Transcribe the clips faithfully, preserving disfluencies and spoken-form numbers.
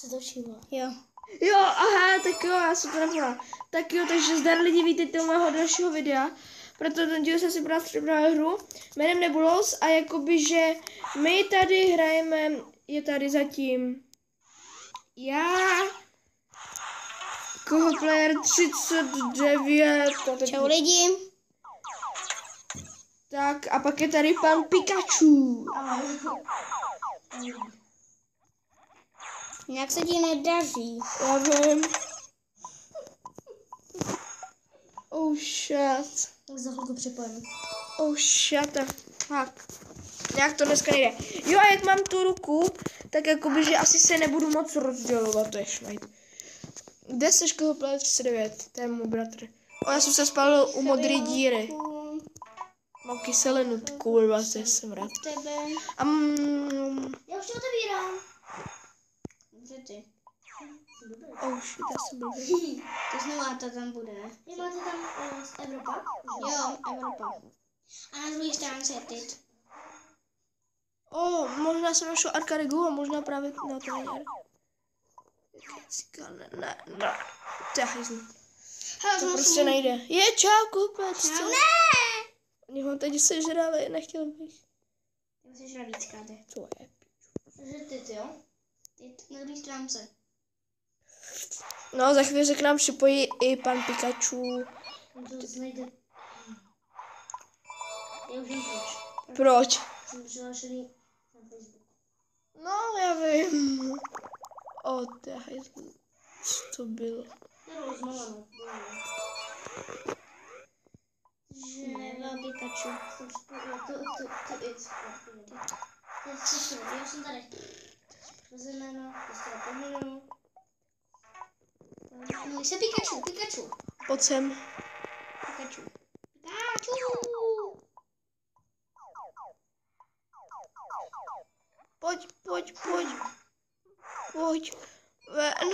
se točilo. Jo. Jo, aha, tak jo, já jsem to nepovedla. Tak jo, takže zdar lidi, vítejte u mého dalšího videa. Proto ten díl jsem si pro nás připravil hru jménem Nebulos a jakoby, že my tady hrajeme, je tady zatím já, Kohoplayer třicet devět. Čau lidi. Tak a pak je tady pan Pikachu. Jak se ti nedaří? Já vím. Oh shit. Tak za chvilku připojím. Oh shit. Tak. Nějak to dneska nejde. Jo, a jak mám tu ruku, tak jakoby, že asi se nebudu moc rozdělovat, to je šmajt. Kde seš Kohoplayer třicet devět? To je můj bratr. O, já jsem se spalil u modré díry. Mám kyselinu, kurva, to jsem rád. Tebe. Um, Já už to otevírám. Dobře ty. oh shit, já jsem blbý. To znovu to tam bude, ne? Vy máte tam uh, z Evropa? Jo, Evropa. A na druhé stránce je Tit. Oh, možná jsem našel Arkarigu a možná právě na to není. Ne, ne, ne. To je hajzl. To prostě nejde. Je, čau, Kohoplayer. Čau, ne! Mě ho teď sežrali, nechtěl bych. Já se žra víckrát. To je. Takže Tit, jo? Tit na druhé stránce. No, za chvíli se k nám připojí i pan Pikachu. To znajde. Já už vím proč. Proč? Jsem přihlášený na Facebook. No, já vím. O, to je hajzl. Co to bylo? Nebo znova, no. Že vám Pikachu. To, to, to, to, it. Já jsem tady. Rozemeno, dostala pominu. Můj se Pikachu, Pikachu. Pojď sem. Pikachu. Pikachu. Pojď, pojď, pojď. Pojď. Ven.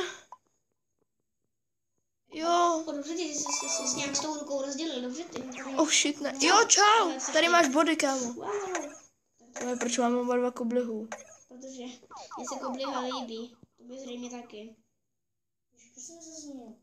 Jo. O, dobře, ty jsi, jsi, jsi, jsi nějak s tou rukou rozdělil, dobře ty. Oh shit, ne. Jo, čau. Tady máš body, kámo. Wow. To je, proč máme oba dva koblihů. Protože mě se kobliha líbí. To by zřejmě taky. Proč jsem se změnil?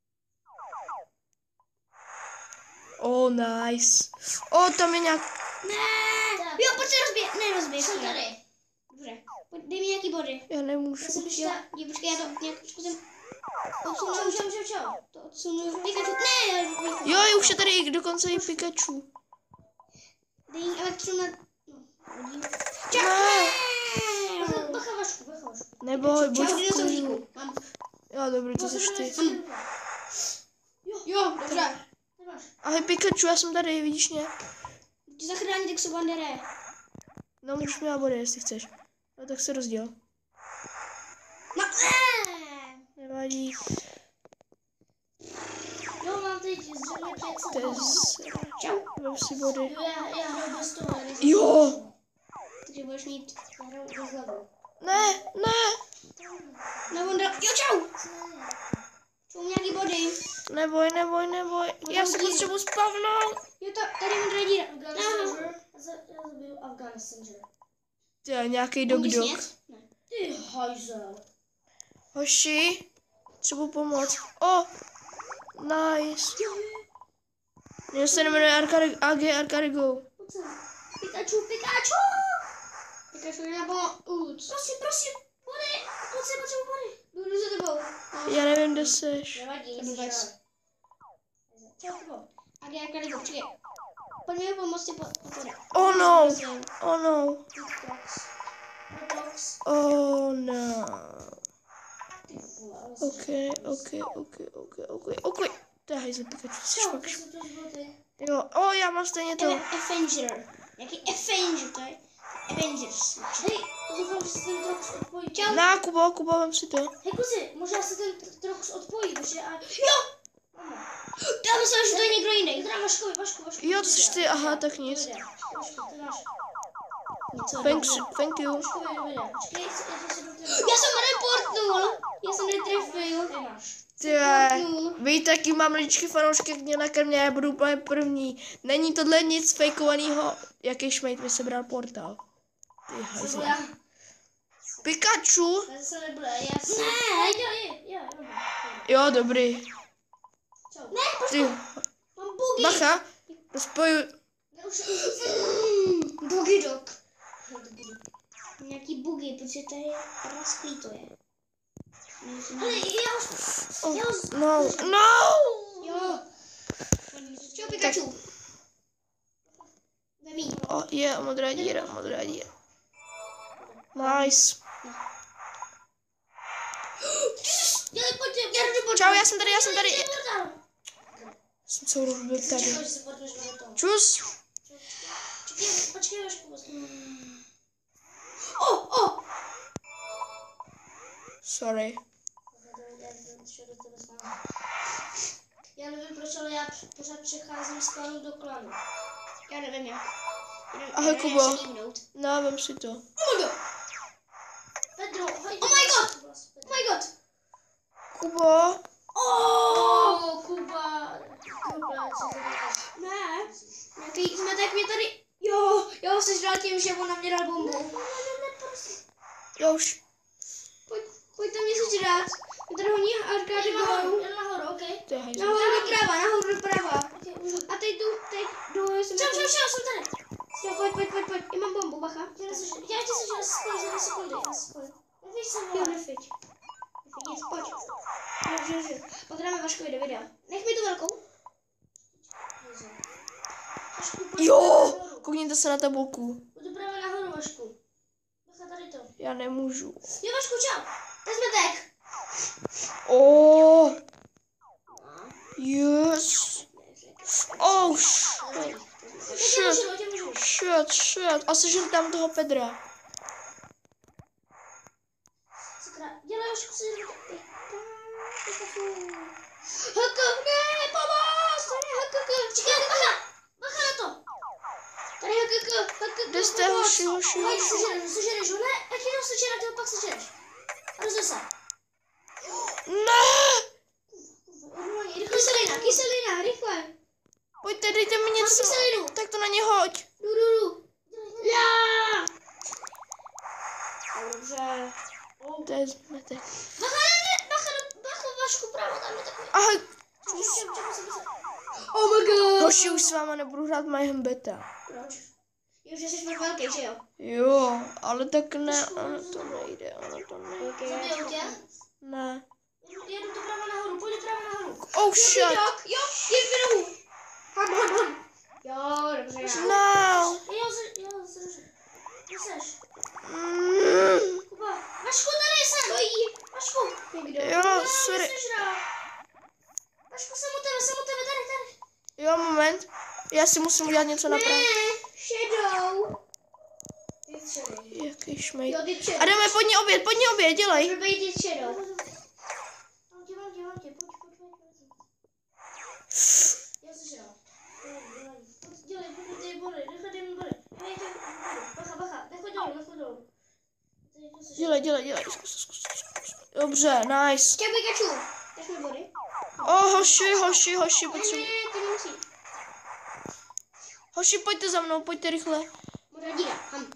Oh, nice. O, tam je nějak... Ne! Jo, pojď se rozběh. Ne, rozběh. Jsem tady. Dobře. Pojď, dej mi nějaký body. Já nemůžu. Já jsem přišla. Jo, počkej, já to nějak zkusím. Odsunout. Čau, čau, čau, čau. To odsunu. Pikachu. Ne! Jo, jo, už je tady i dokonce i Pikachu. Dej jí elektřinu na... No, čau. Ne. Bacha, bacha, vašku, bacha, vašku. Neboj, buď Čau, v dinosauříku. klidu. Mám. Jo, dobrý, to jsi ty. Jo, jo, dobře. Nemáš. Ahoj Pikachu, já jsem tady, vidíš mě? Ti zachrání Dexo Bandere. No, můžeš mi dát body, jestli chceš. No, tak se rozděl. No, ne. Nevadí. Jo, mám teď zřejmě před To je sebou. z... Čau. Vem si body. Jo, já, já hraju bez toho. než- Jo! Takže budeš mít... Já hraju bez levu. Ne, ne, No, on dal... Jo, čau. Čau, nějaký body. neboj, neboj, neboj. Já se potřebuji spavnout. Jo, ta, tady on díra. Aha. Já zabiju Afghanistan. Ty jo, nějaký dog Umíš dog. snět? Ne. Ty hajzel. Hoši, třeba pomoct. O, nice. Mě se jmenuje Arkari- A G Arkarigo. Pikachu, Pikachu! Pikachu je na pomoc. Prosím, prosím, body, pojď se, potřebuji body. Jdu, jdu za tebou. Já nevím, kde seš. Nevadí, jsi vůbec. Čau, tebou. A já Arkarigo, počkej. Pojď mi pomoct, ty body. Oh no, oh no, oh no. Ok, ok, ok, ok, ok, ok. To je hajzl Pikachu, jsi Čau, fakt to jsou to boty. Jo, o, já mám stejně to. Avenger. Jaký Avenger to je? Avengers. Hej, doufám, že se ten Trox odpojí. Čau. Na, Kubo, Kubo, vem si to. Hej, kluci, možná se ten Trox odpojí, protože a... Jo! Já myslím, že to je někdo jiný. Teda Vaškovi, Vašku, Vašku. Jo, to jsi ty, aha, tak nic. Vašku, to je náš. Něco Thanks, dobrého. thank you. Vaškovi dovede. Počkej, já se Já jsem reportnul. Já jsem netrefil. To je náš. Ty vy taky mám ličky fanoušky, jak mě nakrmě, já budu úplně první. Není tohle nic fejkovaného. Jaký šmejt mi sebral portál? Ty hajzle. Pikachu. Já zase nebude, já si... Ne, jo, jo, jo, jo. Jo, dobrý. Čau. Ne, počkej. Ty, Mám bugy. bacha, spoju. Já už... Bugy dog. Nějaký bugy, protože to je rasklý to je. Ale já už... Oh, Já už... no, no. Jo. Čau, Pikachu. Vemí. O, je, modrá díra, modrá díra. Nice. Dělej, pojďte, já jdu pojď. Čau, já jsem tady, já jsem tady. Jsem celou dobu byl tady. Čus. Počkej, počkej, Vašku. O, o! Sorry. Já nevím proč, ale já pořád přecházím z klanu do klanu. Já nevím jak. Jenom, Ahoj, jenom Kubo. jak se líbnout. No, vem si to. Oh my god! Pedro, hoj, oh my god! Oh my god! Kubo. Oh, Kuba! Kuba, co to děláš? Ne, nějaký zmetek mě tady... Jo, jo, jsi dal tím, že on na mě dal bombu. Ne, ne, ne, ne, prosím. Jo už. Pojď, pojďte mě sežrát. Mě tady honí arkády nahoru. Jen nahoru, okej. To je hajzl. Nahoru doprava, nahoru doprava. A teď jdu, teď jdu, jsem... Čau, čau, čau, jsem tady. Jo, pojď, pojď, pojď, pojď. Já mám bombu, bacha. Já tě sežrát, spojím za dvě sekundy. Já se spojím. Nevíš se, jo, nefič. Nefič, pojď. Jo, jo, jo. Potřebujeme Vaškovi do videa. Nech mi tu velkou. Vašku, pojď Jo, nahoru. koukněte se na tabulku. Pojď právě nahoru, Vašku. Bacha, tady to. Já nemůžu. Jo, Vašku, čau. To je zmetek. Oh. Yes. Oh, shit. Shit, shit, shit. A sežil tam toho Pedra. Sakra, dělej, Vašku, si Haka, ne, pomoz! Tady je Haka, čekaj, bacha, bacha na to. Tady je Haka, Haka, Kde jste, hoši, hoši, Hej, hoši? sežereš, sežereš ho, ne, ať je to sežereš, ty ho pak sežereš. A rozděl se. Ne! Kyselina, kyselina, rychle. Pojďte, dejte mi Mám něco. kyselinu. Tak to na ně hoď. Jdu, jdu, jdu. Já! Dobře. To je zmetek. Bacha, ne, bacha, bacha, Vašku, právo, tam je takový. Aha, Oh my god. hoši, už s váma nebudu hrát Mayhem Beta. Proč? Jo, že jsi fakt velký, že jo? Jo, ale tak ne, ono to nejde, ono to nejde. Zabijou tě? Ne. Jedu to právo nahoru, pojď právo nahoru. Oh shit. Jo, jo, jdi v nohu. Ham, ham, ham. Jo, dobře. No. Jo, z, jo, z, kde seš? Mm. Kuba, Vašku, tady jsem. Stojí. Vašku. Někdo. Jo, no, sorry. nesežral. Vašku, jsem u tebe, jsem u tebe, tady, tady. Jo, moment. Já si musím udělat něco na práci. Ne, Shadow. Ty šedý. Jaký šmejt. Jo, ty šedý. A jdeme, pojď mě oběd, pojď mě oběd, dělej. Může být ty Shadow. Mám tě, mám tě, mám tě, pojď, pojď, pojď, pojď. Já sežral. Dělej, pojď, ty body, nechaj ty body. Nechaj ty body. Bacha, bacha, nechoj dolů, nechoj dolů. Dělej, dělej, dělej. Zkus, zkus, zkus. Dobře, nice. Čau, Pikachu. Dáš mi body? Oh, hoši, hoši, hoši, Ne, potřebuji. ne, ne, ty nemusí. Hoši, pojďte za mnou, pojďte rychle. Modrá díra, ham.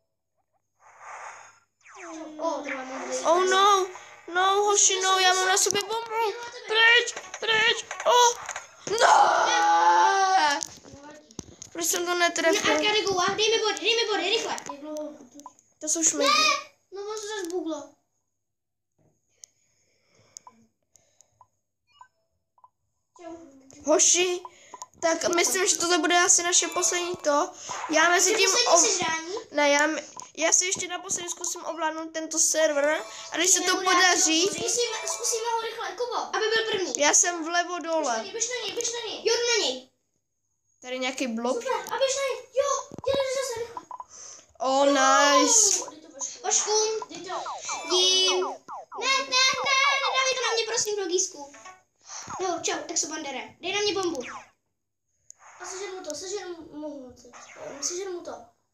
O, tady mám modrý. Oh no, no, hoši, no, já mám na sobě bombu. Pryč, pryč, oh, no. Proč jsem to Na netrefil? arkády Goa, dej mi body, dej mi body, rychle. To jsou šmejdy. No, on se zase buglo. Čau. Hoši, tak myslím, že tohle bude asi naše poslední to. Já mezi tím... Poslední Ov... sežrání. Ne, já, já si ještě naposledy zkusím ovládnout tento server a když se to Nebude, podaří, Zkusíme, zkusíme ho rychle, Kubo, aby byl první. já jsem vlevo Běž na dole. něj, běž na něj, běž na něj. Jo, jdu na něj. Tady nějaký blok. Super, a běž na něj. Jo, dělej zase rychle. Oh, nice. Vašku, dej to. Jím. Ne, ne, ne, nedávej to na mě, prosím, drogísku. No, čau, exobandere. Dej na mě bombu. A sežer mu to, sežer mu to. Sežer mu to.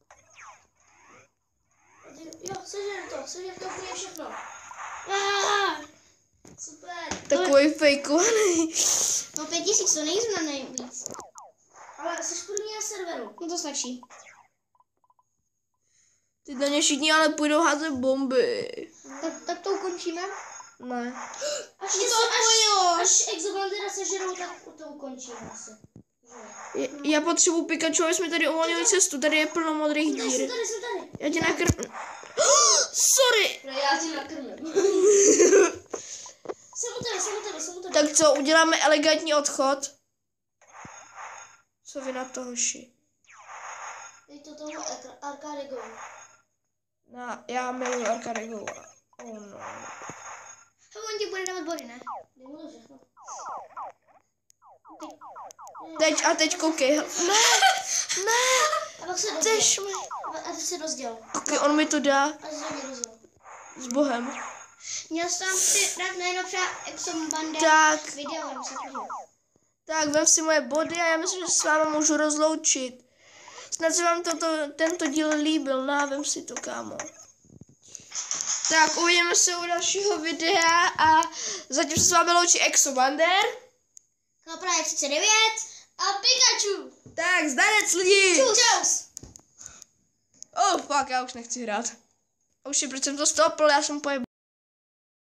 Jo, sežer to, sežer to úplně všechno. Ah, super. Takový fejkovaný. No pět tisíc, to nejsou na nejvíc. Ale jsi první na serveru. No to stačí. Ty na ně všichni ale půjdou házet bomby. Tak, tak to ukončíme? Ne. Až, to odpojilo. Až, až exobandera sežerou, tak to ukončíme asi. Je, já potřebuji Pikachu, aby jsme tady uvolnili cestu. Tady je plno modrých Tady, dír. jsem tady, jsem tady. Já tě nakrm... Sorry! No, já tě nakrmím. Jsem u tebe, jsem u tebe, jsem u tebe. Tak co, uděláme elegantní odchod? Co vy na to, hoši? Dej to toho Arcade Go. No, já miluji Arcade Go. Oh no. A on ti bude dávat body, ne? Nemůžu všechno. Teď a teď koukej. Ne, ne, A pak se chceš rozděl. mi. A pak se rozděl. Koukej, on mi to dá A se mě rozděl. s Bohem. Měl jsem si dát najednou třeba Exobander Tak. video, vem se to. Tak, vem si moje body a já myslím, že s váma můžu rozloučit. Snad se vám toto, tento díl líbil, no, vem si to, kámo. Tak, uvidíme se u dalšího videa a zatím se s vámi loučí Exobander. Kapra je třicet devět a Pikachu. Tak, zdanec lidi! Čus. Čus. Oh, fuck, já už nechci hrát. A už si, proč jsem to stopl, já jsem pojeb...